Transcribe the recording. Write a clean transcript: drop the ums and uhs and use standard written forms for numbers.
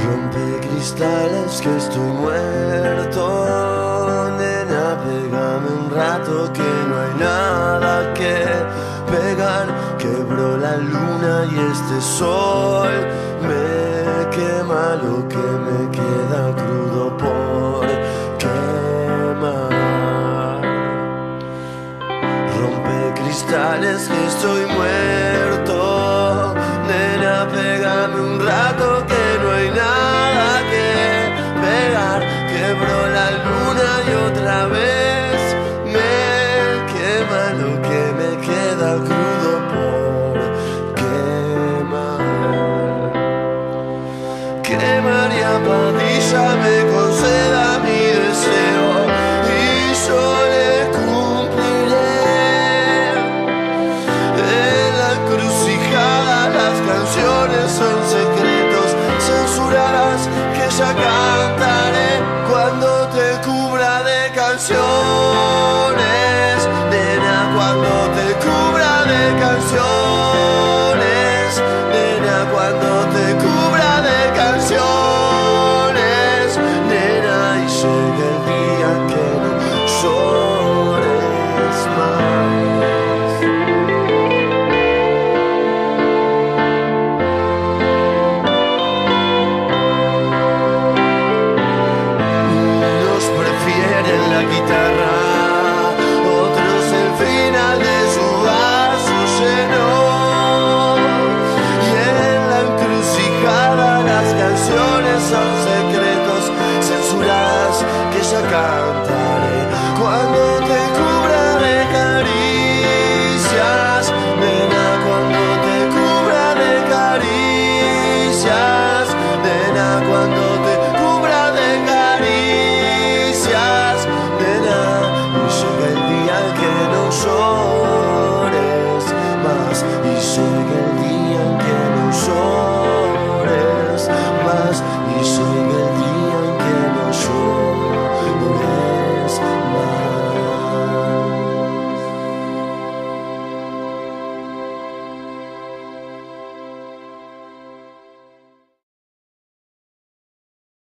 Rompe cristales que estoy muerto. Nena, pégame un rato que no hay nada que pegar. Quebró la luna y este sol me quema lo que me queda crudo por quemar. Rompe cristales que estoy muerto. Nena, pégame un rato que no hay nada que pegar. Quebró la luna y otra vez me quema lo que me queda crudo por quemar. Que María Padilla me conceda mi deseo y yo le cumpliré. En la encrucijada las canciones son secretos, censuradas que ya caen.